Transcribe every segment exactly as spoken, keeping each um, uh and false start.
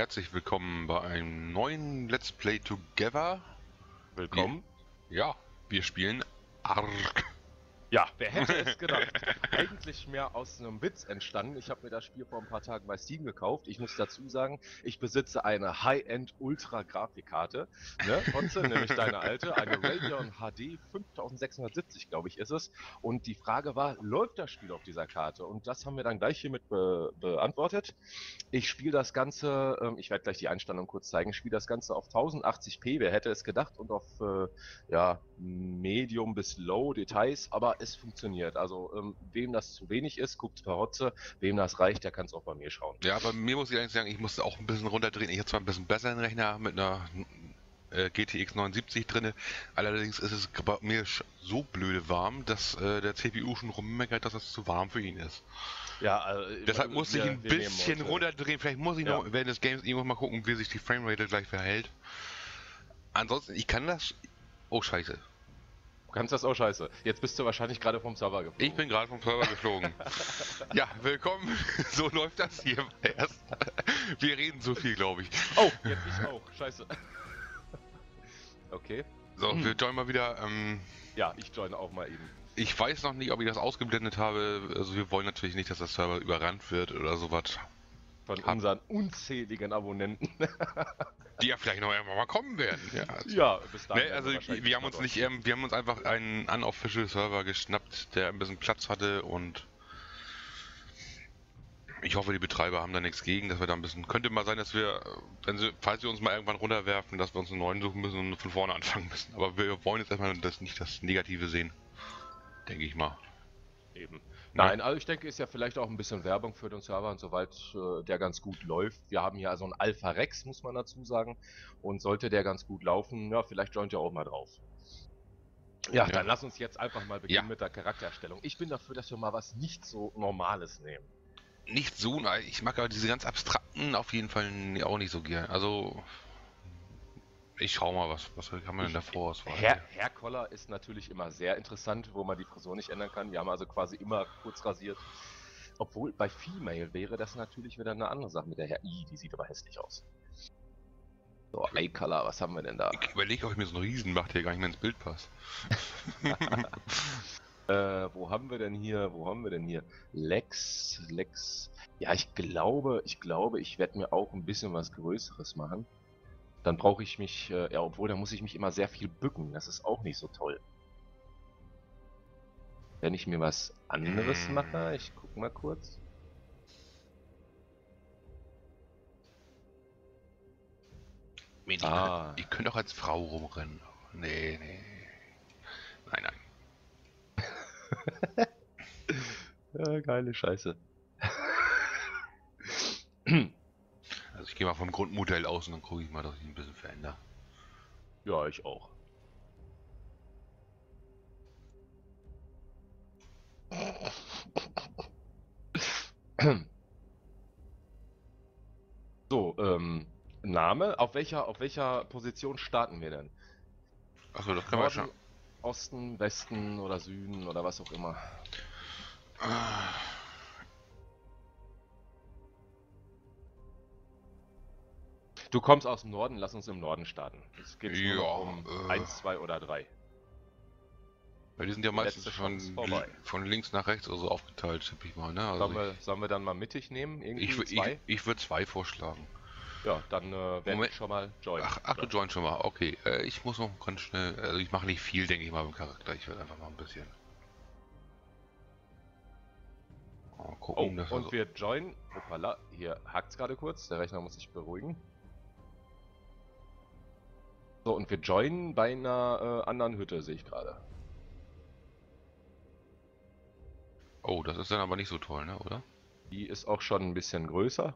herzlich willkommen bei einem neuen Let's Play Together. Willkommen. Wir, ja, wir spielen Ark. Ja, wer hätte es gedacht? Eigentlich mehr aus einem Witz entstanden. Ich habe mir das Spiel vor ein paar Tagen bei Steam gekauft. Ich muss dazu sagen, ich besitze eine High-End-Ultra-Grafikkarte. Ne, Hotze, nämlich deine alte, eine Radeon H D fünftausendsechshundertsiebzig, glaube ich, ist es. Und die Frage war, läuft das Spiel auf dieser Karte? Und das haben wir dann gleich hiermit be beantwortet. Ich spiele das Ganze, ähm, ich werde gleich die Einstellung kurz zeigen, ich spiele das Ganze auf tausendachtzig p, wer hätte es gedacht, und auf äh, ja, Medium bis Low Details, aber es funktioniert. Also ähm, wem das zu wenig ist, guckt per Hotze, wem das reicht, der kann es auch bei mir schauen. Ja, bei mir muss ich eigentlich sagen, ich musste auch ein bisschen runterdrehen. Ich habe zwar ein bisschen besseren Rechner mit einer äh, G T X neunundsiebzig drin, allerdings ist es bei mir so blöde warm, dass äh, der C P U schon rummeckert, dass es zu warm für ihn ist. Ja, also, Deshalb musste ich ein bisschen runterdrehen. Vielleicht muss ich noch ja. während des Games irgendwann mal gucken, wie sich die Framerate gleich verhält. Ansonsten, ich kann das... Oh, scheiße. Du kannst das auch scheiße. Jetzt bist du wahrscheinlich gerade vom Server geflogen. Ich bin gerade vom Server geflogen. Ja, willkommen. So läuft das hier erst. Wir reden so viel, glaube ich. Oh, jetzt ich auch. Scheiße. Okay. So, wir joinen mal wieder. Ähm, ja, ich joine auch mal eben. Ich weiß noch nicht, ob ich das ausgeblendet habe. Also wir wollen natürlich nicht, dass der Server überrannt wird oder sowas. Von Hab. unseren unzähligen Abonnenten. Die ja vielleicht noch irgendwann mal kommen werden. Ja, also, ja bis dahin. Ne, also wir, wir haben uns nicht, ähm, wir haben uns einfach einen unofficial Server geschnappt, der ein bisschen Platz hatte, und ich hoffe, die Betreiber haben da nichts gegen, dass wir da ein bisschen. Könnte mal sein, dass wir, wenn sie, falls sie uns mal irgendwann runterwerfen, dass wir uns einen neuen suchen müssen und von vorne anfangen müssen. Aber wir wollen jetzt erstmal das nicht das Negative sehen. Denke ich mal. Eben. Nein, also ich denke, ist ja vielleicht auch ein bisschen Werbung für den Server, und soweit äh, der ganz gut läuft. Wir haben hier also einen Alpha Rex, muss man dazu sagen. Und sollte der ganz gut laufen, ja, vielleicht joint ihr auch mal drauf. Ja, ja, dann lass uns jetzt einfach mal beginnen ja. mit der Charakterstellung. Ich bin dafür, dass wir mal was nicht so Normales nehmen. Nicht so, nein, ich mag aber diese ganz abstrakten auf jeden Fall auch nicht so gern. Also... Ich schau mal, was, was kann man denn da Vorauswahl? Herr, Herr Koller ist natürlich immer sehr interessant, wo man die Frisur nicht ändern kann. Wir haben also quasi immer kurz rasiert. Obwohl bei Female wäre das natürlich wieder eine andere Sache mit der Herr I, die sieht aber hässlich aus. So, Eye Color, was haben wir denn da? Ich überlege, ob ich mir so einen Riesen mache, der gar nicht mehr ins Bild passt. äh, wo haben wir denn hier, wo haben wir denn hier? Lex, Lex. Ja, ich glaube, ich glaube, ich werde mir auch ein bisschen was Größeres machen. Dann brauche ich mich, äh, ja, obwohl, da muss ich mich immer sehr viel bücken. Das ist auch nicht so toll. Wenn ich mir was anderes mache, ich guck mal kurz. Die, ah. die können doch als Frau rumrennen. Nee, nee. Nein, nein. Ja, geile Scheiße. Also ich gehe mal vom Grundmodell aus und dann gucke ich mal, dass ich ein bisschen verändere. Ja, ich auch. So, ähm, Name, auf welcher, auf welcher Position starten wir denn? Achso, das können wir schon. Osten, Westen oder Süden oder was auch immer. Ah. Du kommst aus dem Norden, lass uns im Norden starten. Es geht ja, nur um äh, eins, zwei oder drei. Weil die sind ja meistens von, von links nach rechts oder so aufgeteilt, tippe ich mal, ne? Also sollen, wir, sollen wir dann mal mittig nehmen? Irgendwie ich zwei? ich, ich würde zwei vorschlagen. Ja, dann äh, werde ich schon mal joinen. Ach, ach du join schon mal, okay. Äh, ich muss noch ganz schnell, also ich mache nicht viel, denke ich mal, im Charakter. Ich werde einfach mal ein bisschen. Oh, gucken, oh, und so wir joinen. Hoppala, hier hakt es gerade kurz, der Rechner muss sich beruhigen. So, und wir joinen bei einer äh, anderen Hütte, sehe ich gerade. Oh, das ist dann aber nicht so toll, ne, oder? Die ist auch schon ein bisschen größer.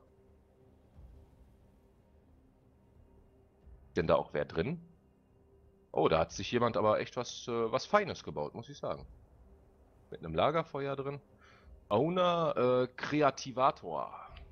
Denn da auch wer drin? Oh, da hat sich jemand aber echt was, äh, was Feines gebaut, muss ich sagen. Mit einem Lagerfeuer drin. Owner äh, Kreativator.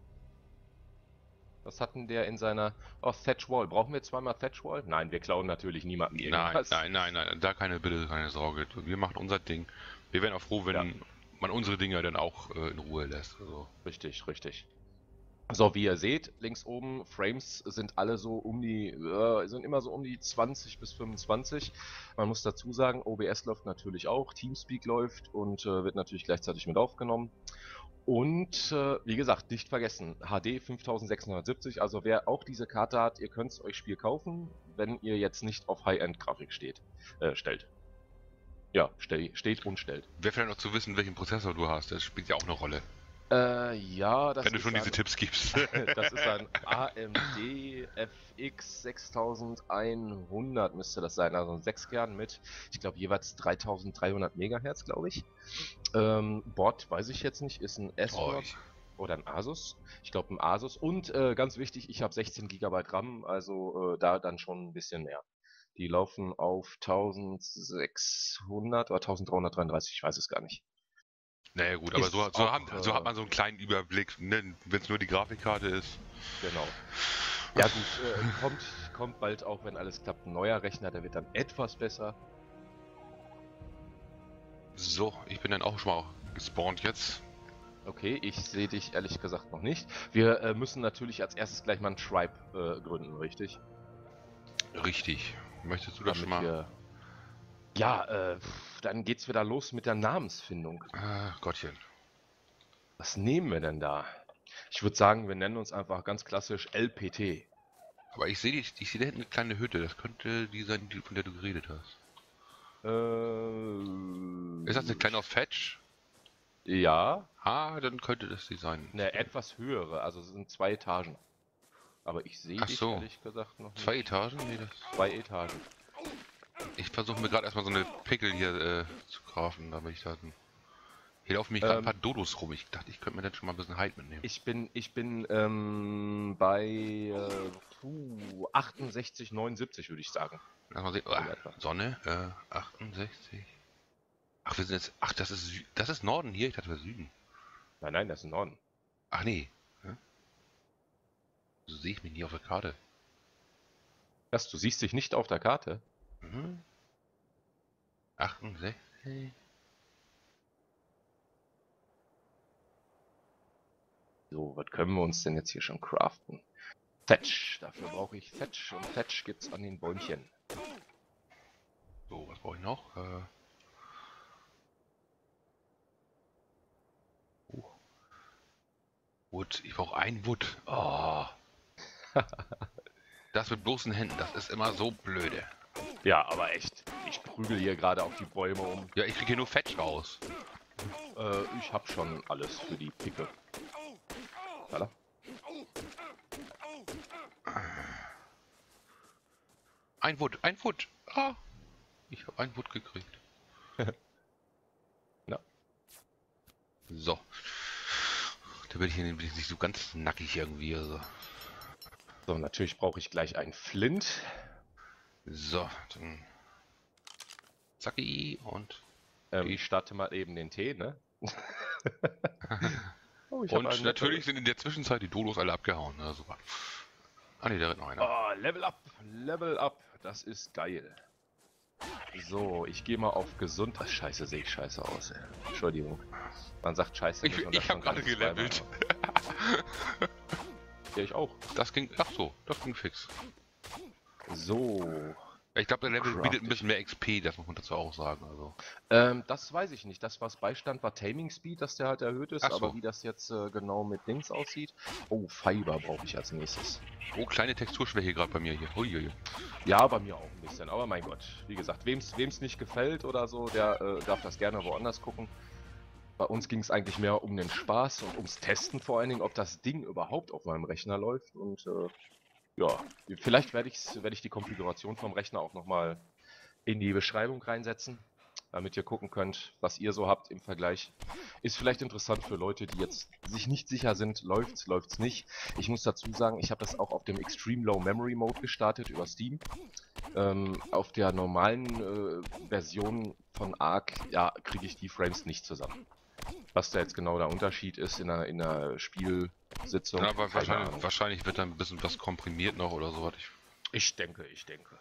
Was hatten der in seiner... Oh, Thatch Wall. Brauchen wir zweimal Thatch Wall? Nein, wir klauen natürlich niemanden irgendwas. Nein, nein, nein, nein, da keine, bitte keine Sorge. Wir machen unser Ding. Wir wären auch froh, wenn ja. man unsere Dinger dann auch äh, in Ruhe lässt. Also. Richtig, richtig. So, wie ihr seht, links oben, Frames sind alle so um die, äh, sind immer so um die zwanzig bis fünfundzwanzig. Man muss dazu sagen, O B S läuft natürlich auch, Teamspeak läuft und äh, wird natürlich gleichzeitig mit aufgenommen. Und äh, wie gesagt, nicht vergessen, H D fünftausendsechshundertsiebzig, also wer auch diese Karte hat, ihr könnt euch Spiel kaufen, wenn ihr jetzt nicht auf High-End-Grafik steht, äh, stellt. Ja, stell, steht und stellt. Wäre vielleicht noch zu wissen, welchen Prozessor du hast, das spielt ja auch eine Rolle. Äh, ja, das Wenn du ist schon ein, diese Tipps gibst. das ist ein A M D F X sechstausendeinhundert müsste das sein, also ein Sechskern mit, ich glaube, jeweils dreitausenddreihundert Megahertz, glaube ich. Ähm, Board weiß ich jetzt nicht, ist ein Oh, ASRock ich, oder ein Asus. Ich glaube, ein Asus. Und äh, ganz wichtig, ich habe sechzehn Gigabyte RAM, also äh, da dann schon ein bisschen mehr. Die laufen auf eintausendsechshundert oder eintausenddreihundertdreiunddreißig, ich weiß es gar nicht. naja gut, aber so, Ist so, haben, auch, so hat äh, man so einen kleinen Überblick, ne? Wenn es nur die Grafikkarte ist. genau. Ja gut, äh, kommt, kommt bald auch, wenn alles klappt, ein neuer Rechner, der wird dann etwas besser. So, ich bin dann auch schon mal gespawnt jetzt. Okay, ich sehe dich ehrlich gesagt noch nicht. Wir äh, müssen natürlich als erstes gleich mal ein Tribe äh, gründen, richtig? Richtig. Möchtest du das schon Damit mal? wir... Ja, äh, pf, dann geht's wieder los mit der Namensfindung. Ah, Gottchen. Was nehmen wir denn da? Ich würde sagen, wir nennen uns einfach ganz klassisch L P T. Aber ich sehe ich sehe da hinten eine kleine Hütte. Das könnte die sein, die, von der du geredet hast. Äh, Ist das eine kleine aus Fetch? ja, Ah, dann könnte das die sein. eine etwas höhere, also es sind zwei Etagen. Aber ich sehe Ach dich so. ehrlich gesagt noch nicht. Zwei Etagen? Nee, das. Zwei Etagen. Ich versuche mir gerade erstmal so eine Pickel hier äh, zu kaufen, damit ich da. Hier laufen mich gerade ein Ähm, paar Dodos rum. Ich dachte, ich könnte mir dann schon mal ein bisschen Halt mitnehmen. Ich bin, ich bin ähm, bei äh, puh, achtundsechzig, neunundsiebzig würde ich sagen. Lass mal sehen. In Ah, etwa. Sonne, äh, achtundsechzig. Ach, wir sind jetzt. Ach, das ist Sü- das ist Norden hier. Ich dachte, wir Süden. Nein, nein, das ist in Norden. Ach nee. Hä? So sehe ich mich nie auf der Karte. Das, du siehst dich nicht auf der Karte. Mhm. achtundsechzig. So, was können wir uns denn jetzt hier schon craften? Thatch. Dafür brauche ich Thatch und Thatch gibt's an den Bäumchen. So, was brauche ich noch? Äh, oh. Wood. Ich brauche ein Wood. Oh. Das mit bloßen Händen, das ist immer so blöde. Ja, aber echt. Ich prügel hier gerade auf die Bäume um. Ja, ich kriege hier nur Fetch raus. Äh, ich habe schon alles für die Picke. Voilà. Ein Wood, ein Wood. Ah. Ich habe ein Wood gekriegt. Ja. So. Da bin ich hier nämlich nicht so ganz nackig irgendwie. Also. So, natürlich brauche ich gleich einen Flint. So, dann. Zacki und. Ähm, ich starte mal eben den Tee, ne? Oh, ich hab Und einen natürlich Level. sind in der Zwischenzeit die Dodos alle abgehauen. Na, super. Ah ne, da rennt noch einer. Oh, Level up, Level up. Das ist geil. So, ich gehe mal auf gesund. Ach, scheiße, sehe ich scheiße aus, ey. Entschuldigung. Man sagt scheiße Ich, nicht und ich das habe schon gar gerade nicht zweimal, gelevelt. aber- Ja, ich auch. Das ging. Ach so, das ging fix. So. Ich glaube, der Level bietet Crafted. ein bisschen mehr X P, das muss man dazu auch sagen. Also. Ähm, das weiß ich nicht. Das, was beistand, war Taming Speed, dass der halt erhöht ist. Ach so. Aber wie das jetzt äh, genau mit Dings aussieht. Oh, Fiber brauche ich als nächstes. Oh, kleine Texturschwäche gerade bei mir hier. Huiui. Ja, bei mir auch ein bisschen. Aber mein Gott, wie gesagt, wem's, wem's nicht gefällt oder so, der äh, darf das gerne woanders gucken. Bei uns ging es eigentlich mehr um den Spaß und ums Testen vor allen Dingen, ob das Ding überhaupt auf meinem Rechner läuft. Und äh, ja, vielleicht werde ich, werd ich die Konfiguration vom Rechner auch nochmal in die Beschreibung reinsetzen, damit ihr gucken könnt, was ihr so habt im Vergleich. Ist vielleicht interessant für Leute, die jetzt sich nicht sicher sind, läuft's, läuft's nicht. Ich muss dazu sagen, ich habe das auch auf dem Extreme Low Memory Mode gestartet über Steam. Ähm, auf der normalen äh, Version von Ark, ja, kriege ich die Frames nicht zusammen. Was da jetzt genau der Unterschied ist in einer, in einer Spielsitzung. Ja, aber keine wahrscheinlich, Ahnung. wahrscheinlich wird da ein bisschen was komprimiert noch oder so. Ich, Ich denke, ich denke.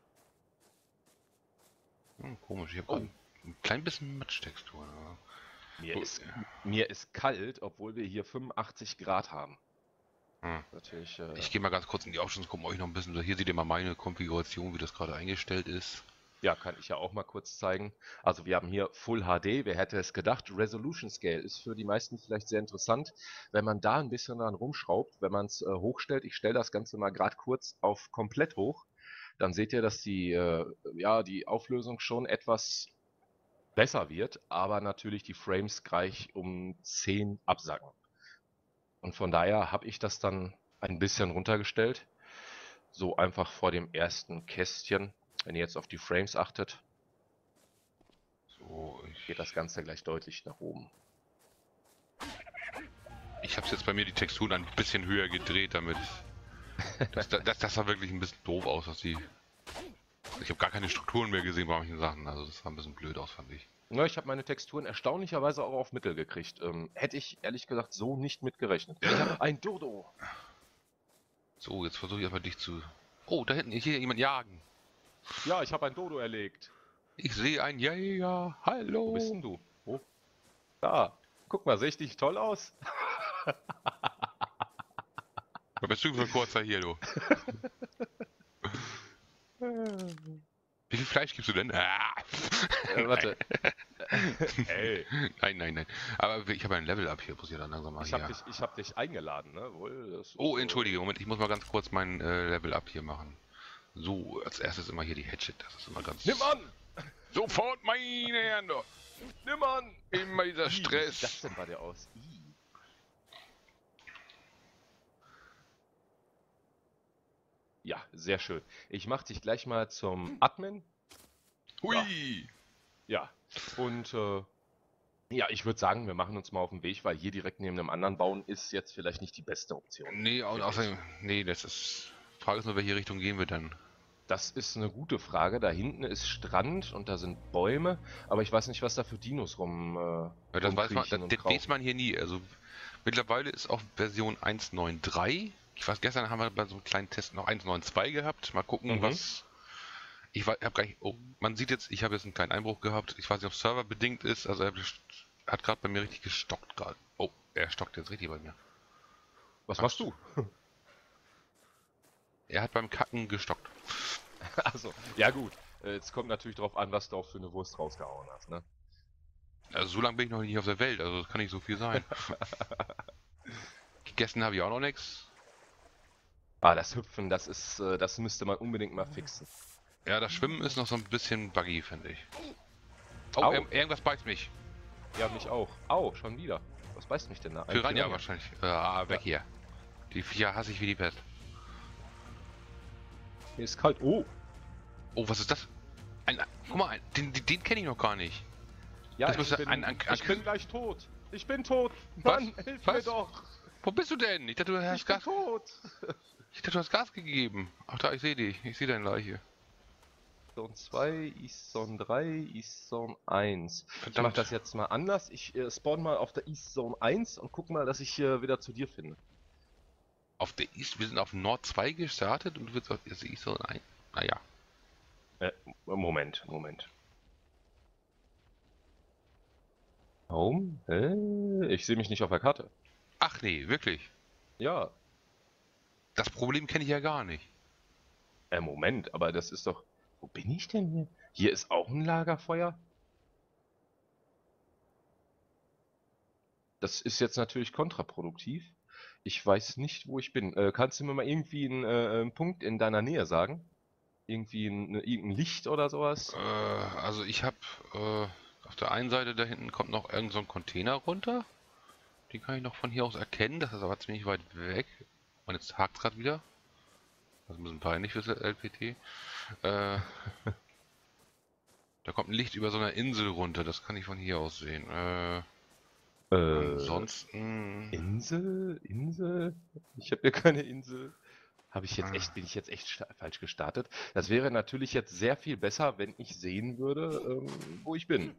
hm, komisch, ich habe Oh. ein, ein klein bisschen Matsch-Textur. Ja. Mir Gut. ist, mir ist kalt, obwohl wir hier fünfundachtzig Grad haben. Hm. Natürlich. Äh, Ich gehe mal ganz kurz in die Options, gucken euch noch ein bisschen. Hier seht ihr mal meine Konfiguration, wie das gerade eingestellt ist. Ja, kann ich ja auch mal kurz zeigen. Also wir haben hier Full H D, wer hätte es gedacht? Resolution Scale ist für die meisten vielleicht sehr interessant, wenn man da ein bisschen dran rumschraubt, wenn man es äh, hochstellt. Ich stelle das Ganze mal gerade kurz auf komplett hoch. Dann seht ihr, dass die, äh, ja, die Auflösung schon etwas besser wird, aber natürlich die Frames gleich um zehn absacken. Und von daher habe ich das dann ein bisschen runtergestellt. So einfach vor dem ersten Kästchen. Wenn ihr jetzt auf die Frames achtet, So, ich, geht das Ganze gleich deutlich nach oben. ich habe jetzt bei mir die Texturen ein bisschen höher gedreht, damit das, das, das sah wirklich ein bisschen doof aus, dass die. Ich habe gar keine Strukturen mehr gesehen bei manchen Sachen, also das sah ein bisschen blöd aus, fand ich. Ja, ich habe meine Texturen erstaunlicherweise auch auf Mittel gekriegt. Ähm, hätte ich ehrlich gesagt so nicht mitgerechnet. Ein Dodo! So, jetzt versuche ich erstmal dich zu. Oh, da hinten, ich sehe jemand jagen. Ja, ich habe ein Dodo erlegt. Ich sehe einen Jäger. Hallo. Wo bist denn du? Wo? Da. Guck mal, sehe ich dich toll aus? Was bist du für ein kurzer hier, du? Wie viel Fleisch gibst du denn? Ah. Äh, warte. Ey, Nein, nein, nein. Aber ich habe ein Level-Up hier, muss ich dann langsam mal ich hier. habe dich, ich hab dich eingeladen, ne? Wohl, das ist, Oh, äh, entschuldige, Moment, ich muss mal ganz kurz mein äh, Level-Up hier machen. So, als erstes immer hier die Hatchet, das ist immer ganz... Nimm an! Sofort, meine Herren, doch. Nimm an! Immer dieser Ih, Wie sieht das Stress. denn bei dir aus? Ih. Ja, sehr schön. Ich mache dich gleich mal zum Admin. Hui. Ja, und äh, ja, ich würde sagen, wir machen uns mal auf den Weg, weil hier direkt neben einem anderen bauen ist jetzt vielleicht nicht die beste Option. Nee, und finde außerdem, nee, das ist... Frage ist nur, welche Richtung gehen wir dann? Das ist eine gute Frage. Da hinten ist Strand und da sind Bäume, aber ich weiß nicht, was da für Dinos rum, äh, Ja, das weiß man, rumkriechen das, und das weiß krauchen. man hier nie. Also mittlerweile ist auch Version eins Punkt neun Punkt drei. Ich weiß, gestern haben wir bei so einem kleinen Test noch eins Punkt neun Punkt zwei gehabt. Mal gucken, Mhm. was. Ich habe gar nicht. Oh, man sieht jetzt, ich habe jetzt einen kleinen Einbruch gehabt. Ich weiß nicht, ob Server bedingt ist. Also er hat gerade bei mir richtig gestockt gerade. Oh, er stockt jetzt richtig bei mir. Was Ach. machst du? Er hat beim Kacken gestockt. Also, ja gut. Äh, Jetzt kommt natürlich drauf an, was du auch für eine Wurst rausgehauen hast, ne? Also so lange bin ich noch nicht auf der Welt. Also das kann nicht so viel sein. Gegessen habe ich auch noch nichts. Ah, das Hüpfen, das ist, äh, das müsste man unbedingt mal fixen. Ja, das Schwimmen ist noch so ein bisschen buggy, finde ich. Oh, Au. ir irgendwas beißt mich. Ja, mich auch. Au, schon wieder. Was beißt mich denn da? Ein Piranha Piranha. wahrscheinlich. Ah, weg hier. Die Viecher hasse ich wie die Pest. Mir ist kalt. Oh, Oh, was ist das? Ein, ein, guck mal, ein, den, den, den kenne ich noch gar nicht. ja, Das ich, müsste bin, ein- ein- ich bin gleich tot. Ich bin tot. Mann, hilf mir Was? doch. Wo bist du denn? Ich dachte, du hast Ich bin Gas. tot. Ich dachte, du hast Gas gegeben. Ach da, ich sehe dich. Ich sehe deine Leiche. Zone zwei, East Zone drei, East Zone eins. Ich Verdammt. mach das jetzt mal anders. Ich äh, spawn mal auf der East Zone eins und guck mal, dass ich äh, wieder zu dir finde. Auf der East, wir sind auf Nord zwei gestartet und du willst auf der East Zone ein. Naja. Äh, Moment, Moment. Home? Hä? Ich sehe mich nicht auf der Karte. Ach nee, wirklich. Ja. Das Problem kenne ich ja gar nicht. Äh, Moment, aber das ist doch... Wo bin ich denn hier? Hier ist auch ein Lagerfeuer? Das ist jetzt natürlich kontraproduktiv. Ich weiß nicht, wo ich bin. Äh, kannst du mir mal irgendwie einen, äh, einen Punkt in deiner Nähe sagen? Irgendwie ein, irgendein Licht oder sowas? Äh, also ich habe äh, auf der einen Seite da hinten kommt noch irgend so ein Container runter. Den kann ich noch von hier aus erkennen. Das ist aber ziemlich weit weg. Und jetzt hakt es gerade wieder. Das ist ein bisschen peinlich fürs L P T. Äh, da kommt ein Licht über so einer Insel runter. Das kann ich von hier aus sehen. Äh, Äh, ansonsten... Insel? Insel? Ich habe hier keine Insel. Habe ich jetzt Ah. echt, bin ich jetzt echt sta- falsch gestartet? Das wäre natürlich jetzt sehr viel besser, wenn ich sehen würde, ähm, wo ich bin.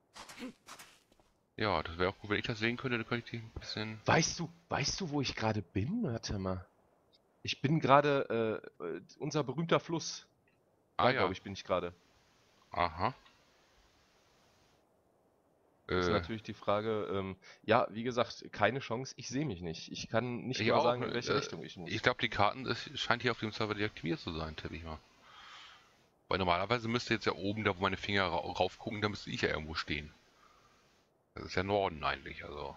Ja, das wäre auch gut, wenn ich das sehen könnte. Dann könnte ich die ein bisschen... Weißt du, weißt du, wo ich gerade bin? Warte mal. Ich bin gerade, äh, äh, unser berühmter Fluss. Ah Da, ja. glaube ich, bin ich gerade. Aha. ist Äh, natürlich die Frage, ähm, ja, wie gesagt, keine Chance, ich sehe mich nicht. Ich kann nicht ich mal auch. sagen, in welche Äh, Richtung ich muss. ich glaube, die Karten, das scheint hier auf dem Server deaktiviert zu sein, tippe ich mal. Weil normalerweise müsste jetzt ja oben, da wo meine Finger ra rauf gucken, da müsste ich ja irgendwo stehen. Das ist ja Norden eigentlich, also.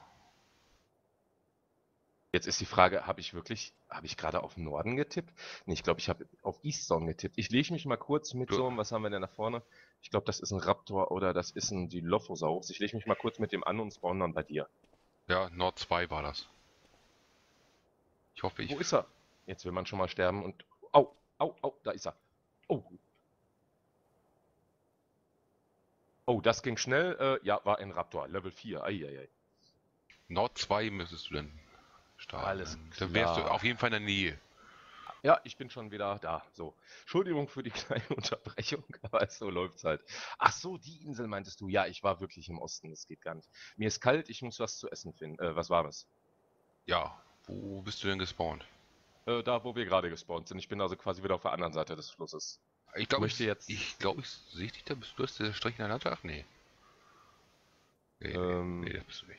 Jetzt ist die Frage, habe ich wirklich, habe ich gerade auf Norden getippt? Nee, ich glaube, ich habe auf Eastzone getippt. Ich lege mich mal kurz mit Du- so einem, was haben wir denn da vorne? Ich glaube, das ist ein Raptor oder das ist ein Dilophosaurus. Ich lege mich mal kurz mit dem an und spawn dann bei dir. Ja, Nord zwei war das. Ich hoffe, ich. Wo ist er? Jetzt will man schon mal sterben und... Au, au, au, da ist er. Oh. Oh, das ging schnell. Äh, ja, war ein Raptor. Level vier. Eieiei. Nord zwei müsstest du dann starten. Alles Dann wärst du klar. auf jeden Fall in der Nähe. Ja, ich bin schon wieder da. So. Entschuldigung für die kleine Unterbrechung, aber so läuft's halt. Ach so, die Insel meintest du. Ja, ich war wirklich im Osten. Das geht gar nicht. Mir ist kalt, ich muss was zu essen finden. Äh, was Warmes. Ja, wo bist du denn gespawnt? Äh, da, wo wir gerade gespawnt sind. Ich bin also quasi wieder auf der anderen Seite des Flusses. Ich glaube, ich, möchte jetzt- ich, glaub, ich sehe dich da. Bist du das der Strich in der Landschaft? Nee. Nee, Ähm. nee, das bist du nicht.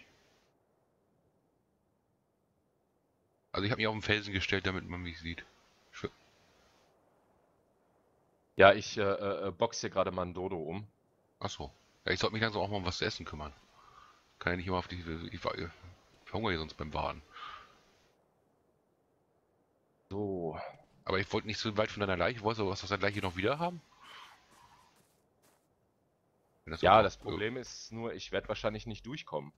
Also ich habe mich auf den Felsen gestellt, damit man mich sieht. Schw- Ja, ich äh, äh, box hier gerade mal ein Dodo um. Achso. Ja, ich sollte mich langsam auch mal um was zu essen kümmern. Kann ja nicht immer auf die. Ich, war- ich verhungere hier sonst beim Warten. So. Aber ich wollte nicht so weit von deiner Leiche. Wolltest du was aus der Leiche noch wieder haben? Wenn das Ja, überhaupt- das Problem ist nur, ich werde wahrscheinlich nicht durchkommen.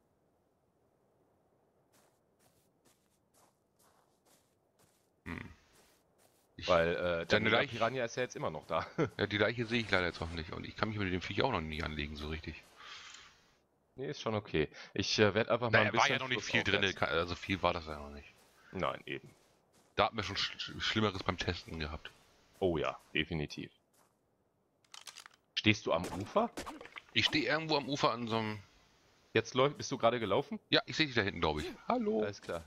Hm. Ich, Weil äh, der Deine Mega Leiche- Piranha ist ja jetzt immer noch da. ja, die Leiche sehe ich leider jetzt noch nicht. Und ich kann mich mit dem Viech auch noch nie anlegen, so richtig. Nee, ist schon okay. Ich äh, werde einfach mal Da ein war bisschen ja noch nicht viel drin, flussaufwärts. also viel war das ja noch nicht. Nein, eben. Da hatten wir schon sch Schlimmeres beim Testen gehabt. Oh ja, definitiv. Stehst du am Ufer? Ich stehe irgendwo am Ufer an so einem. Jetzt läuft, bist du gerade gelaufen? Ja, ich sehe dich da hinten, glaube ich. Hallo. Alles klar.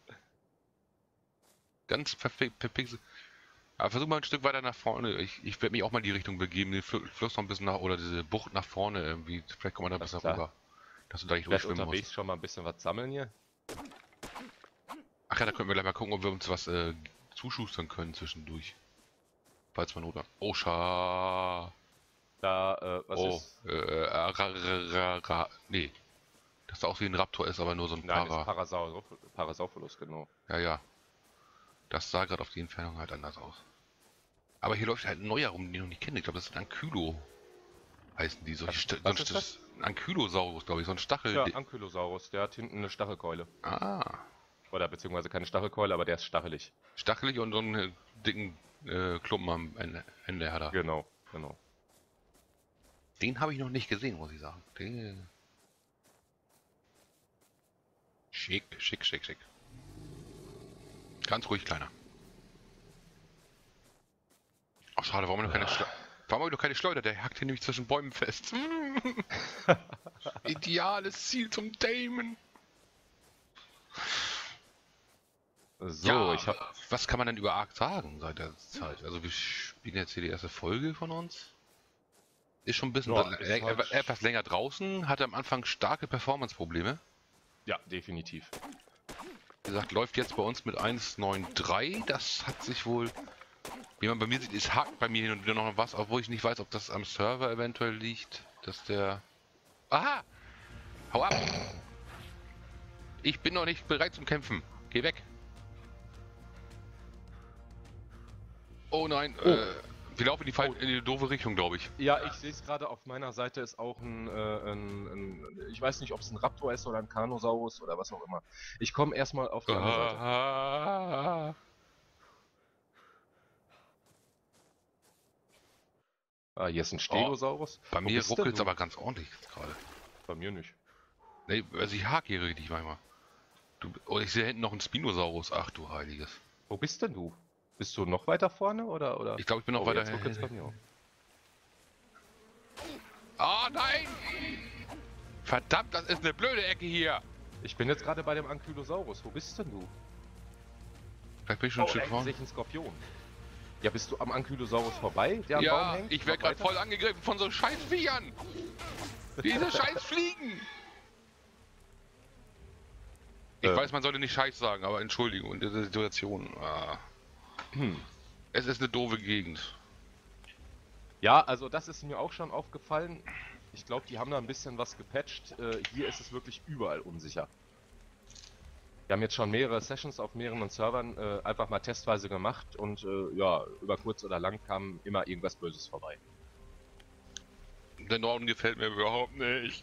Ganz perfekt, perfekt. Aber versuch mal ein Stück weiter nach vorne. Ich, ich werde mich auch mal in die Richtung begeben, den Fl Fluss noch ein bisschen nach, oder diese Bucht nach vorne irgendwie. Vielleicht kommt man da Alles besser klar. rüber. Dass du da nicht Ich werde durchschwimmen unterwegs musst. schon mal ein bisschen was sammeln hier. Ach ja, da könnten wir gleich mal gucken, ob wir uns was äh, zuschustern können zwischendurch. Falls man oder. Oh, scha. Da, äh, was oh, ist? äh, ra, ra, ra, ra, nee. Das sah aus wie ein Raptor ist, aber nur so ein Nein, Para. ist Parasaur Parasaurus, genau. Ja, ja. Das sah gerade auf die Entfernung halt anders aus. Aber hier läuft halt ein neuer rum, den ich noch nicht kenne. Ich glaube, das ist ein Ankylo. Heißen die. So Was- St was so ist ein das? St- Ankylosaurus, glaube ich. So ein Stachel. Ja, Ankylosaurus, der hat hinten eine Stachelkeule. Ah. Oder beziehungsweise keine Stachelkeule, aber der ist stachelig. Stachelig und so einen äh, dicken äh, Klumpen am Ende, Ende hat er. Genau, genau. Den habe ich noch nicht gesehen, muss ich sagen. Den... Schick, schick, schick, schick. Ganz ruhig, Kleiner. Ach, schade, warum noch keine Schleuder? Warum habe ich noch keine Schleuder? Der hackt hier nämlich zwischen Bäumen fest. Ideales Ziel zum Damen. So, Ja, ich habe was kann man denn über Ark sagen seit der Zeit? Also wir spielen jetzt hier die erste Folge von uns. Ist schon ein bisschen Ja, lä- ist lä- halt- etwas länger draußen, hatte am Anfang starke Performance-Probleme. ja, definitiv. Wie gesagt, läuft jetzt bei uns mit eins Punkt neun drei. Das hat sich wohl, wie man bei mir sieht, es hakt bei mir hin und wieder noch was, obwohl ich nicht weiß, ob das am Server eventuell liegt, dass der... Aha! Hau ab! Ich bin noch nicht bereit zum Kämpfen. Geh weg! Oh nein, Oh. Äh, wir laufen in die, Fall, in die doofe Richtung, glaube ich. Ja, ich sehe es gerade, auf meiner Seite ist auch ein, äh, ein, ein, ich weiß nicht, ob es ein Raptor ist oder ein Carnosaurus oder was auch immer. Ich komme erstmal auf die andere Seite. Ah, Ah, hier ist ein Stegosaurus. bei Wo mir bist denn ruckelt es du? aber ganz ordentlich jetzt gerade. Bei mir nicht. Nee, also ich hake hier richtig manchmal. Du, oh, ich sehe hinten noch einen Spinosaurus. Ach du Heiliges. Wo bist denn du? Bist du noch weiter vorne oder? oder? Ich glaube, ich bin noch Oh, weiter. jetzt ruckelt's bei mir auch. Ah, nein! Verdammt, das ist eine blöde Ecke hier. Ich bin jetzt gerade bei dem Ankylosaurus. Wo bist denn du? Vielleicht bin ich schon ein Oh, da Stück hinten vorne. sehe ich einen Skorpion. Ja, bist du am Ankylosaurus vorbei, der am Baum Ja, hängt? ich werde Noch gerade weiter? voll angegriffen von so scheiß Viechern. Diese scheiß Fliegen. Ich Äh, weiß, man sollte nicht Scheiß sagen, aber Entschuldigung, in dieser Situation. Ah, hm. es ist eine doofe Gegend. Ja, also das ist mir auch schon aufgefallen. Ich glaube, die haben da ein bisschen was gepatcht. Äh, hier ist es wirklich überall unsicher. Wir haben jetzt schon mehrere Sessions auf mehreren Servern äh, einfach mal testweise gemacht und äh, ja, über kurz oder lang kam immer irgendwas Böses vorbei. Der Norden gefällt mir überhaupt nicht.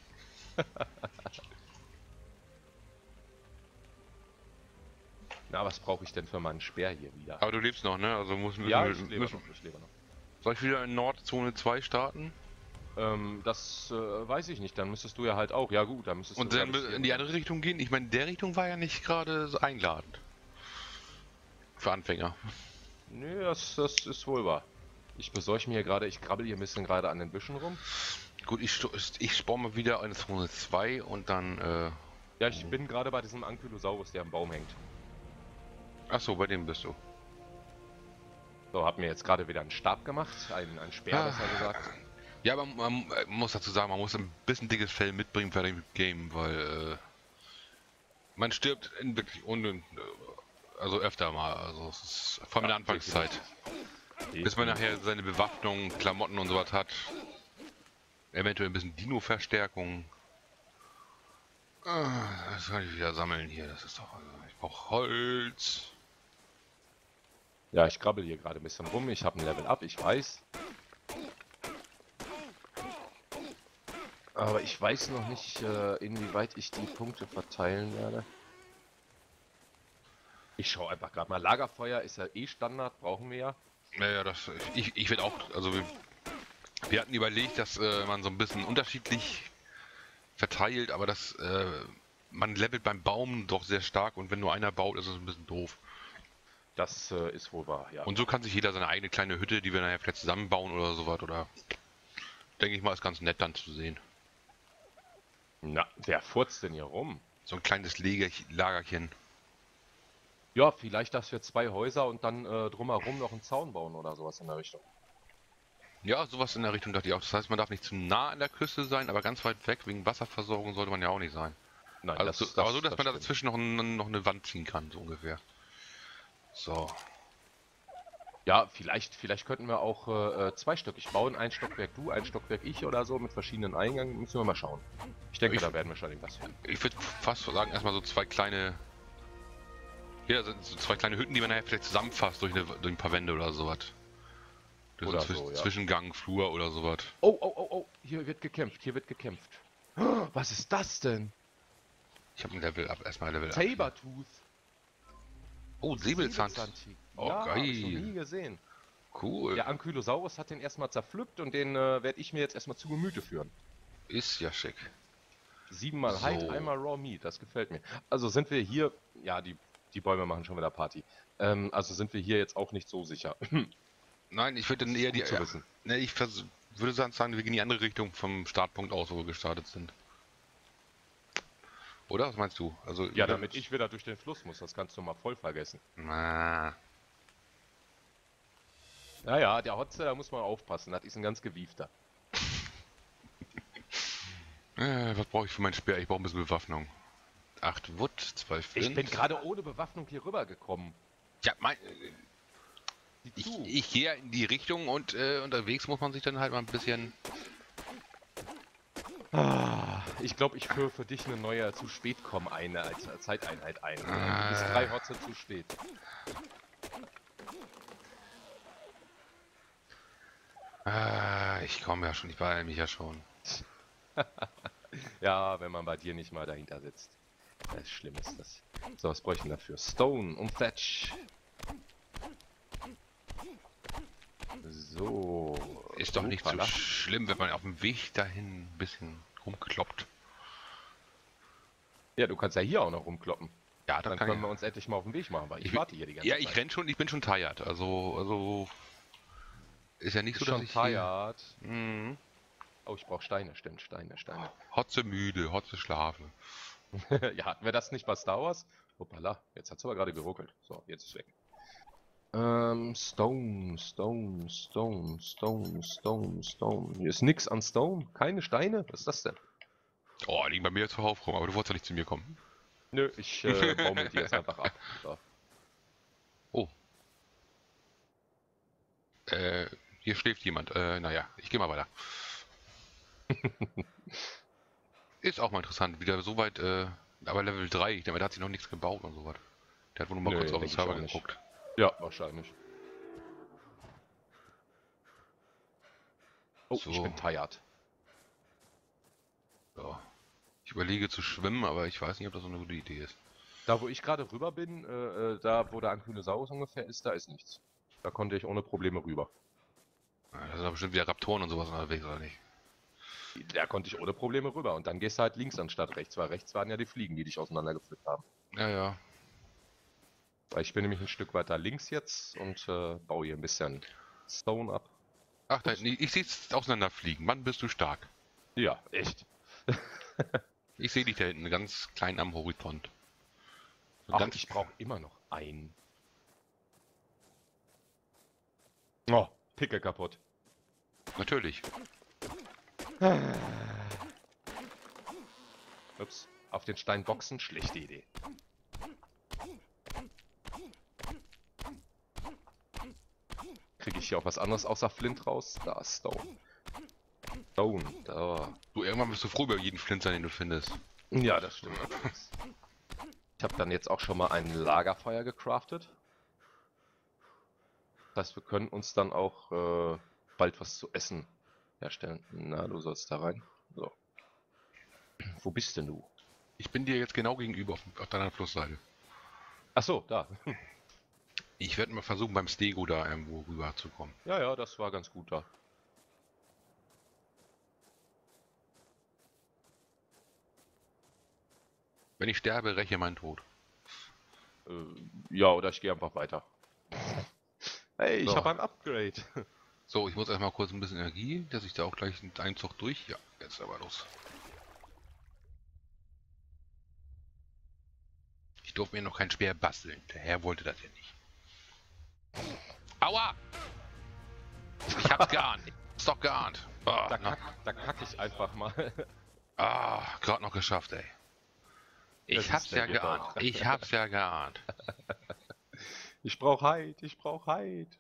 Na, was brauche ich denn für meinen Speer hier wieder? Aber du lebst noch, ne? Also muss, müssen Ja, wir. ich lebe Müssen, noch, ich lebe noch. soll ich wieder in Nordzone zwei starten? Ähm, das äh, weiß ich nicht, dann müsstest du ja halt auch. Ja gut, dann müsstest Und du... dann glaub ich, in die andere Richtung gehen? Ich meine, der Richtung war ja nicht gerade so einladend. Für Anfänger. Nö, das, das ist wohl wahr. Ich besorge mir hier gerade, ich krabbel hier ein bisschen gerade an den Büschen rum. Gut, ich, sto- ich spawn mal wieder eine Zone zwei und dann, äh. Ja, ich bin gerade bei diesem Ankylosaurus, der am Baum hängt. Achso, bei dem bist du. So, hab mir jetzt gerade wieder einen Stab gemacht, einen, einen Speer, Ah. besser gesagt. Ja, aber man, man muss dazu sagen, man muss ein bisschen dickes Fell mitbringen für das Game, weil, äh. Man stirbt in wirklich un also öfter mal, also es ist vor allem in der Anfangszeit. Bis man nachher seine Bewaffnung, Klamotten und sowas hat. Eventuell ein bisschen Dino-Verstärkung. Ah, das kann ich wieder sammeln hier, das ist doch... Also ich brauche Holz. Ja, ich krabbel hier gerade ein bisschen rum, ich habe ein Level Up, ich weiß. Aber ich weiß noch nicht, äh, inwieweit ich die Punkte verteilen werde. Ich schaue einfach gerade mal. Lagerfeuer ist ja eh Standard, brauchen wir ja. Naja, das... Ich, ich werde auch... Also wir, wir hatten überlegt, dass äh, man so ein bisschen unterschiedlich verteilt, aber das... Äh, man levelt beim Baum doch sehr stark und wenn nur einer baut, ist es ein bisschen doof. Das äh, ist wohl wahr, ja. Und so kann sich jeder seine eigene kleine Hütte, die wir nachher vielleicht zusammenbauen oder sowas, oder... Denke ich mal, ist ganz nett dann zu sehen. Na, wer furzt denn hier rum? So ein kleines Lagerch- Lagerchen. Ja, vielleicht, dass wir zwei Häuser und dann äh, drumherum noch einen Zaun bauen oder sowas in der Richtung. Ja, sowas in der Richtung dachte ich auch. Das heißt, man darf nicht zu nah an der Küste sein, aber ganz weit weg, wegen Wasserversorgung sollte man ja auch nicht sein. Nein, Also, das, so, aber so, dass das man da stimmt. dazwischen noch, ein, noch eine Wand ziehen kann, so ungefähr. So. Ja, vielleicht, vielleicht könnten wir auch äh, äh, zweistöckig bauen. Ein Stockwerk du, ein Stockwerk ich oder so mit verschiedenen Eingängen. Müssen wir mal schauen. Ich denke, Ich- da werden wir schon irgendwas finden. Ich würde fast sagen, erstmal so zwei kleine... Ja, so so zwei kleine Hütten, die man nachher vielleicht zusammenfasst durch, eine, durch ein paar Wände oder sowas. Durch Oder so, einen so, Zwisch- ja. Zwischengang, Flur oder sowas. Oh, oh, oh, oh, hier wird gekämpft, hier wird gekämpft. Oh, was ist das denn? Ich habe ein Level up, erstmal Level up. Sabertooth. Oh, Säbelzahn. Säbelzahntiger. Oh, ja, hab ich noch geil. nie gesehen. Cool. Der Ankylosaurus hat den erstmal zerpflückt und den äh, werde ich mir jetzt erstmal zu Gemüte führen. Ist ja schick. Siebenmal So. Hide, einmal Raw Meat, das gefällt mir. Also sind wir hier, ja, die, die Bäume machen schon wieder Party. Ähm, also sind wir hier jetzt auch nicht so sicher. Nein, ich würde Das ist eher die... gut zu wissen. Ne, ich vers würde sagen, wir gehen in die andere Richtung vom Startpunkt aus, wo wir gestartet sind. Oder? Was meinst du? Also, Ja, damit ich wieder durch den Fluss muss, das kannst du mal voll vergessen. Na, Naja, der Hotze, da muss man aufpassen, das ist ein ganz gewiefter. äh, was brauche ich für mein Speer? Ich brauche ein bisschen Bewaffnung. Acht Wood, zwei Flint. Ich bin gerade ohne Bewaffnung hier rüber gekommen. Ja, mein, Sieh ich, zu. ich gehe ja in die Richtung und äh, unterwegs muss man sich dann halt mal ein bisschen... Ah, ich glaube, ich führe für dich eine neue zu spät kommen eine als als Zeiteinheit ein. Du bist Ah. drei Hotze zu spät. Ah, ich komme ja schon, ich beeile mich ja schon. Ja, wenn man bei dir nicht mal dahinter sitzt. Das ist schlimm ist das. So, was bräuchten wir dafür? Stone und Thatch. So. Ist doch nicht so Hoppala. schlimm, wenn man auf dem Weg dahin ein bisschen rumkloppt. Ja, du kannst ja hier auch noch rumkloppen. Ja, Dann kann können ich. wir uns endlich mal auf den Weg machen, weil ich, Ich- warte hier die ganze Ja, Zeit. ich renn schon, ich bin schon tired. Also, also ist ja nicht so, dass Schon ich hier... tired. Mhm. Oh, ich brauche Steine, stimmt, Steine, Steine. Hotze müde, Hotze schlafe. Ja, hatten wir das nicht bei Star Wars? Hoppala, jetzt hat's aber gerade geruckelt. So, jetzt ist weg. Ähm, Stone, Stone, Stone, Stone, Stone, Stone. Hier ist nix an Stone. Keine Steine? Was ist das denn? Oh, liegen bei mir zuhauf rum, aber du wolltest ja nicht zu mir kommen. Nö, ich äh, baue mir die jetzt einfach ab. So. Oh. Äh, hier schläft jemand. Äh, naja, ich gehe mal weiter. Ist auch mal interessant, wieder so weit, äh, aber Level drei, ich denke, da hat sich noch nichts gebaut und so was. Der hat wohl noch mal Nö, kurz auf den denk ich Server auch nicht. geguckt. Ja, wahrscheinlich. Oh, So. ich bin tired. Ja. Ich überlege zu schwimmen, aber ich weiß nicht, ob das so eine gute Idee ist. Da, wo ich gerade rüber bin, äh, äh, da, wo der Ankylosaurus ungefähr ist, da ist nichts. Da konnte ich ohne Probleme rüber. Ja, da sind doch bestimmt wieder Raptoren und sowas unterwegs, oder nicht? Da konnte ich ohne Probleme rüber. Und dann gehst du halt links anstatt rechts, weil rechts waren ja die Fliegen, die dich auseinandergepflückt haben. Ja, ja. Weil ich bin nämlich ein Stück weiter links jetzt und äh, baue hier ein bisschen Stone ab. Ach, da, nee, ich sehe es auseinanderfliegen. Mann, bist du stark. Ja, echt. Ich sehe dich da hinten, ganz klein am Horizont. So Ach, ganz ich brauche immer noch einen. Oh, Picke kaputt. Natürlich. Ups, auf den Stein boxen, schlechte Idee. Kriege ich hier auch was anderes außer Flint raus? Da, Stone. Stone, da. Du, irgendwann bist du froh über jeden Flinzer, den du findest. Ja, das stimmt allerdings. Ich habe dann jetzt auch schon mal ein Lagerfeuer gecraftet. Das heißt, wir können uns dann auch äh, bald was zu essen herstellen. Na, du sollst da rein. So. Wo bist denn du? Ich bin dir jetzt genau gegenüber auf, auf deiner Flussseite. Ach so, da. Ich werde mal versuchen, beim Stego da irgendwo rüber zu kommen. Ja, ja, das war ganz gut da. Wenn ich sterbe, räche meinen Tod. Äh, ja, oder ich gehe einfach weiter. Hey, ich So. habe ein Upgrade. So, ich muss erstmal kurz ein bisschen Energie, dass ich da auch gleich einen Zug durch. Ja, jetzt aber los. Ich durfte mir noch kein Speer basteln. Der Herr wollte das ja nicht. Aua! Ich hab's geahnt. Ich hab's doch geahnt. Ah, Da, na, kack, da kack ich einfach mal. ah, gerade noch geschafft, ey. Ich Das hab's ist ja der geahnt. Gitter. Ich hab's ja geahnt. Ich brauch Heid, ich brauch Heid.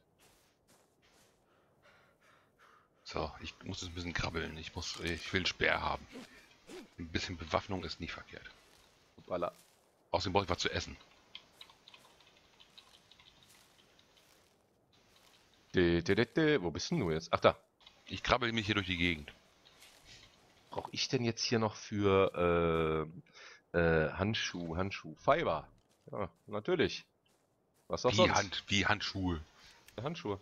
So, ich muss jetzt ein bisschen krabbeln. Ich muss, ich will Speer haben. Ein bisschen Bewaffnung ist nie verkehrt. Hoppala. Außerdem brauche ich was zu essen. De, de, de, de. Wo bist denn du jetzt? Ach da. Ich krabbel mich hier durch die Gegend. Brauche ich denn jetzt hier noch für äh, äh, Handschuh, Handschuh, Fiber? Ja, natürlich. Was auch Wie, sonst? Hand, wie Handschuhe. Handschuhe.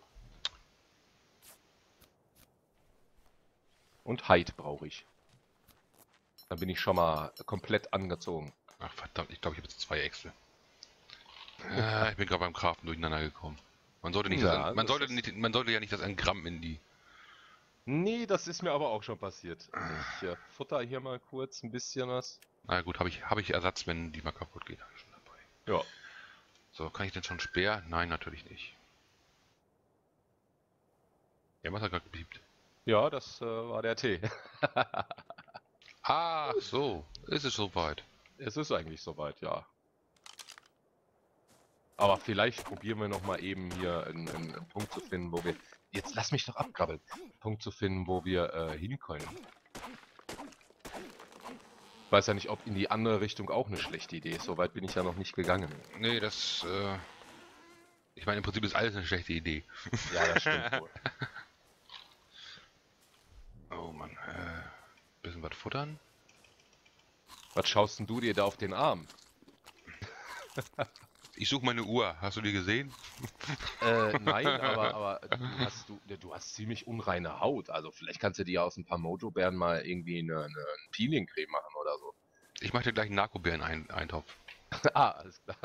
Und Hide brauche ich. Dann bin ich schon mal komplett angezogen. Ach verdammt, ich glaube, ich habe jetzt zwei Äxte. Äh, ich bin gerade beim Craften durcheinander gekommen. Man sollte nicht, Ja, das, man das sollte ist- nicht, man sollte ja nicht das ein Gramm in die. Nee, das ist mir aber auch schon passiert. Ich äh, futter hier mal kurz ein bisschen was. Na gut, habe ich, habe ich Ersatz, wenn die mal kaputt geht. Hab ich schon dabei. Ja. So, kann ich denn schon Speer? Nein, natürlich nicht. Ja, was hat gerade gepiept? Ja, das äh, war der Tee. Ah, so, ist es soweit. Es ist eigentlich soweit, ja. Aber vielleicht probieren wir noch mal eben hier einen, einen, einen Punkt zu finden, wo wir... Jetzt lass mich doch abkrabbeln. Einen Punkt zu finden, wo wir äh, hin können. Ich weiß ja nicht, ob in die andere Richtung auch eine schlechte Idee ist. Soweit bin ich ja noch nicht gegangen. Nee, das, äh, ich meine, im Prinzip ist alles eine schlechte Idee. Ja, das stimmt wohl. Oh Mann, äh, bisschen was futtern? Was schaust denn du dir da auf den Arm? Ich suche meine Uhr, hast du die gesehen? Äh, nein, aber, aber du, hast, du, du hast ziemlich unreine Haut. Also vielleicht kannst du dir aus ein paar Mojo-Bären mal irgendwie eine, eine, eine Peeling-Creme machen oder so. Ich mache dir gleich einen Narkobären-Eintopf. Ah, alles klar.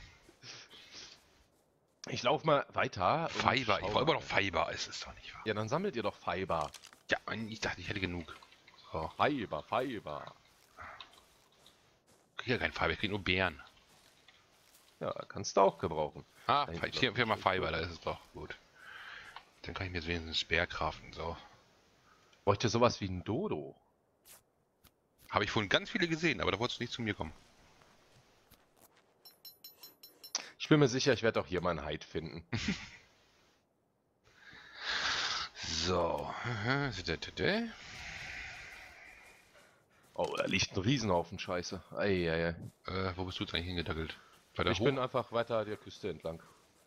Ich laufe mal weiter. und Fiber, ich schau wollte mal. immer noch Fiber, es ist doch nicht wahr. Ja, dann sammelt ihr doch Fiber. Ja, ich dachte, ich hätte genug. So, Fiber, Fiber. ich kriege ja kein Fiber, ich kriege nur Beeren. Ja, kannst du auch gebrauchen. Ah, Da hinten hier, läuft hier mal ein Schild. Fiber, da ist es doch gut. Dann kann ich mir jetzt wenigstens Speer craften, so. Bräuchte sowas wie ein Dodo. Habe ich vorhin ganz viele gesehen, aber da wolltest du nicht zu mir kommen. bin mir sicher, ich werde auch hier meinen Hyde finden. So. Oh, da liegt ein Riesenhaufen Scheiße. Eieiei. Äh, wo bist du jetzt eigentlich hingedackelt? Weiter Ich hoch? bin einfach weiter der Küste entlang.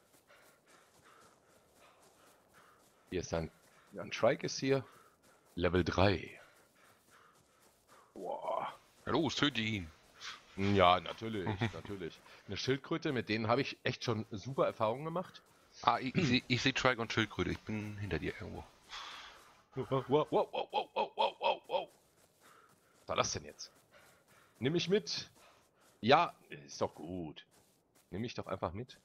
Hier ist ein, ein Trike ist hier. Level drei. Boah. Ja, los, töte ihn. Ja, natürlich, natürlich. Eine Schildkröte, mit denen habe ich echt schon super Erfahrungen gemacht. Ah, ich, ich sehe ich seh Trike und Schildkröte. Ich bin hinter dir irgendwo. Wow, wow, wow, wow, wow, wow, wow, wow. Was war das denn jetzt? Nimm mich mit. Ja, ist doch gut. Nimm mich doch einfach mit.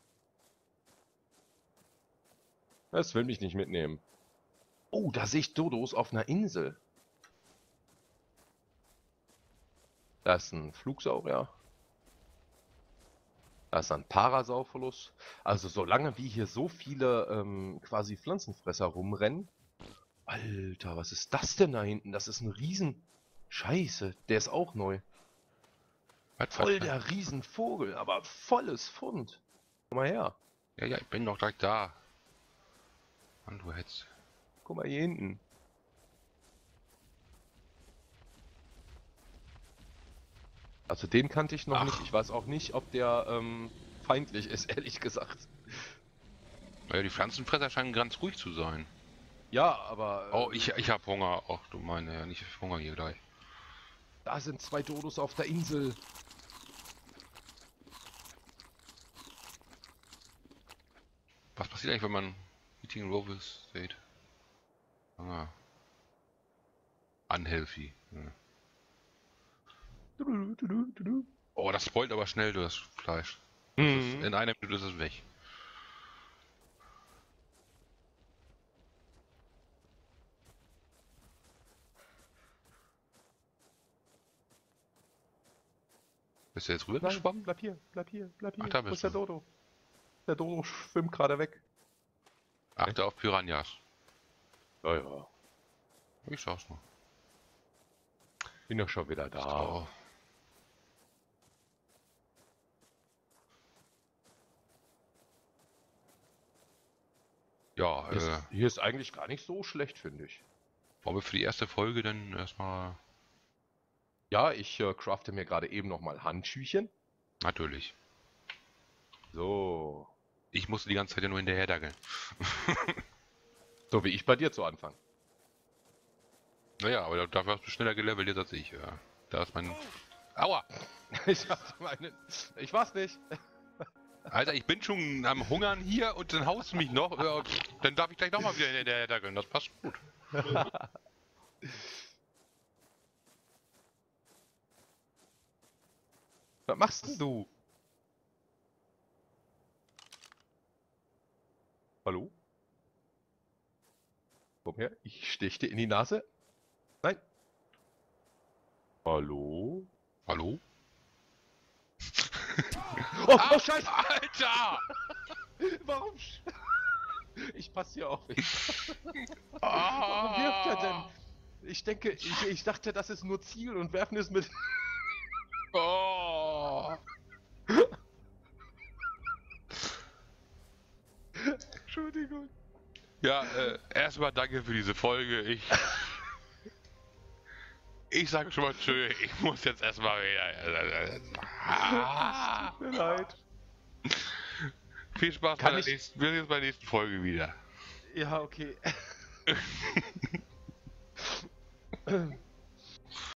Das will mich nicht mitnehmen. Oh, da sehe ich Dodos auf einer Insel. Da ist ein Flugsaurier. Da ist ein Parasaurolophus. Also solange wie hier so viele ähm, quasi Pflanzenfresser rumrennen. Alter, was ist das denn da hinten? Das ist ein Riesen... Scheiße, der ist auch neu. Was, Voll was, was? der Riesenvogel, aber volles Pfund. Komm mal her. Ja, ja, ich bin doch gleich da. Mann, du hättest... Guck mal hier hinten. Also den kannte ich noch Ach. nicht. Ich weiß auch nicht, ob der ähm, feindlich ist, ehrlich gesagt. Naja, die Pflanzenfresser scheinen ganz ruhig zu sein. Ja, aber... Oh, ähm, ich, ich hab Hunger. Ach, du meine, ja, nicht Hunger hier gleich. Da sind zwei Dodos auf der Insel. Was passiert eigentlich, wenn man Eating Rovers sieht? Ah. Unhealthy. Ja. Oh, das spoilt aber schnell, das Fleisch. Das ist, Mhm. in einer Minute ist es weg. Bist du jetzt rüber Nein, geschwommen? bleib hier, bleib hier, bleib hier. Ach, da Wo bist ist der du. Dodo? Der Dodo schwimmt gerade weg. Achte auf Piranhas. Ja, ja. Ich sag's nur. Bin doch schon wieder da. So. Ja, Hier, äh, ist, hier ist eigentlich gar nicht so schlecht, finde ich. wollen wir für die erste Folge dann erstmal... Ja, ich äh, crafte mir gerade eben nochmal Handschüchen. Natürlich. So. Ich musste die ganze Zeit ja nur hinterher dackeln. So wie ich bei dir zu Anfang. Naja, aber dafür hast du schneller gelevelt jetzt als ich. Ja. Da ist mein... Aua! Ich hatte meinen. Ich war's nicht. Alter, ich bin schon am Hungern hier und dann haust du mich noch. Ja, pff, dann darf ich gleich nochmal wieder hinterher dackeln. Das passt gut. Was machst denn du? Hallo? Komm her, ich stech dir in die Nase. Nein. Hallo? Hallo? Oh, oh Scheiße! Alter! Warum? sch- Ich passe hier auf. Warum Ah. wirft er denn? Ich denke, ich, ich dachte, das ist nur Ziel und werfen es mit. Oh. Entschuldigung. Ja, äh, erstmal danke für diese Folge. Ich. Ich sage schon mal tschö, ich muss jetzt erstmal wieder. Ah. Tut mir leid. Viel Spaß Kann bei der ich- nächsten. Wir sehen uns bei der nächsten Folge wieder. Ja, okay.